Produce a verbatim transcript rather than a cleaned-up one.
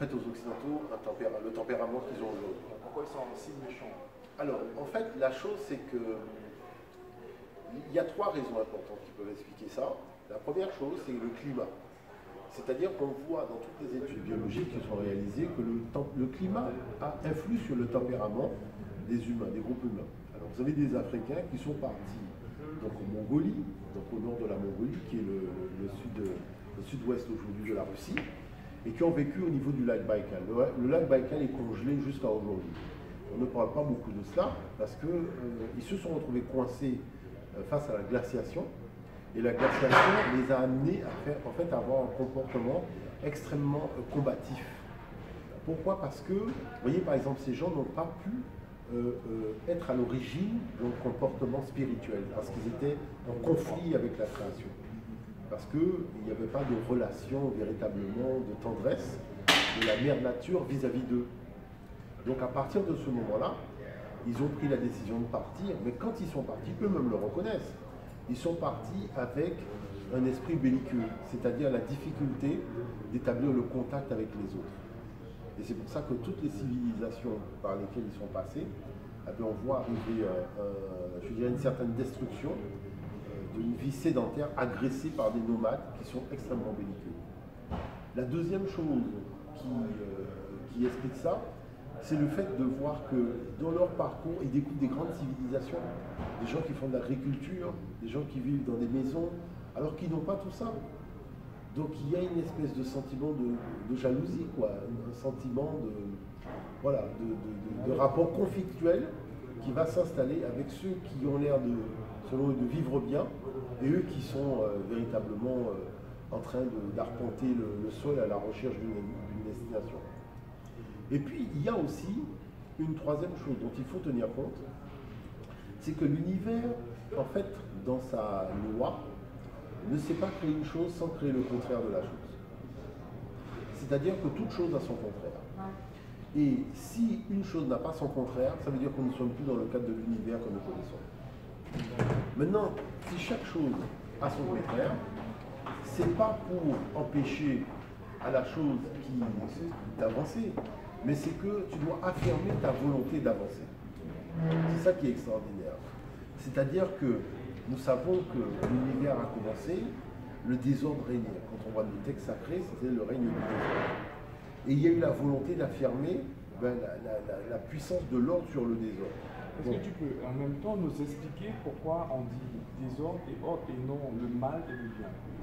fait, aux Occidentaux un tempéra le tempérament qu'ils ont aujourd'hui. Pourquoi ils sont si méchants? Alors, en fait, la chose, c'est que il y a trois raisons importantes qui peuvent expliquer ça. La première chose, c'est le climat. C'est-à-dire qu'on voit dans toutes les études biologiques qui sont réalisées que le, le climat a, influe sur le tempérament des humains, des groupes humains. Alors, vous avez des Africains qui sont partis donc, en Mongolie, donc au nord de la Mongolie, qui est le, le, sud, le sud-ouest aujourd'hui de la Russie, et qui ont vécu au niveau du lac Baïkal. Le, le lac Baïkal est congelé jusqu'à aujourd'hui. On ne parle pas beaucoup de cela parce qu'ils euh, se sont retrouvés coincés euh, face à la glaciation. Et la glaciation les a amenés à faire, en fait, à avoir un comportement extrêmement euh, combatif. Pourquoi? Parce que, vous voyez, par exemple, ces gens n'ont pas pu euh, euh, être à l'origine d'un comportement spirituel, parce qu'ils étaient en conflit avec la création. Parce qu'il n'y avait pas de relation véritablement de tendresse de la mère nature vis-à-vis d'eux. Donc à partir de ce moment-là, ils ont pris la décision de partir, mais quand ils sont partis, eux-mêmes le reconnaissent. Ils sont partis avec un esprit belliqueux, c'est-à-dire la difficulté d'établir le contact avec les autres. Et c'est pour ça que toutes les civilisations par lesquelles ils sont passés, eh bien, on voit arriver, euh, euh, je dirais, une certaine destruction euh, d'une vie sédentaire agressée par des nomades qui sont extrêmement belliqueux. La deuxième chose qui, euh, qui explique ça, c'est le fait de voir que dans leur parcours, ils découvrent des grandes civilisations, des gens qui font de l'agriculture, des gens qui vivent dans des maisons, alors qu'ils n'ont pas tout ça. Donc il y a une espèce de sentiment de, de jalousie, quoi, un sentiment de, voilà, de, de, de, de rapport conflictuel qui va s'installer avec ceux qui ont l'air de, selon eux, de vivre bien, et eux qui sont euh, véritablement euh, en train d'arpenter le, le sol à la recherche d'une destination. Et puis, il y a aussi une troisième chose dont il faut tenir compte, c'est que l'univers, en fait, dans sa loi, ne sait pas créer une chose sans créer le contraire de la chose. C'est-à-dire que toute chose a son contraire. Et si une chose n'a pas son contraire, ça veut dire qu'on ne sommes plus dans le cadre de l'univers que nous connaissons. Maintenant, si chaque chose a son contraire, c'est pas pour empêcher à la chose qui d'avancer, mais c'est que tu dois affirmer ta volonté d'avancer. C'est ça qui est extraordinaire. C'est-à-dire que nous savons que l'univers a commencé, le désordre régnait. Quand on voit le texte sacré, c'était le règne du désordre. Et il y a eu la volonté d'affirmer ben, la, la, la, la puissance de l'ordre sur le désordre. Est-ce bon. que tu peux en même temps nous expliquer pourquoi on dit désordre et ordre et non le mal et le bien?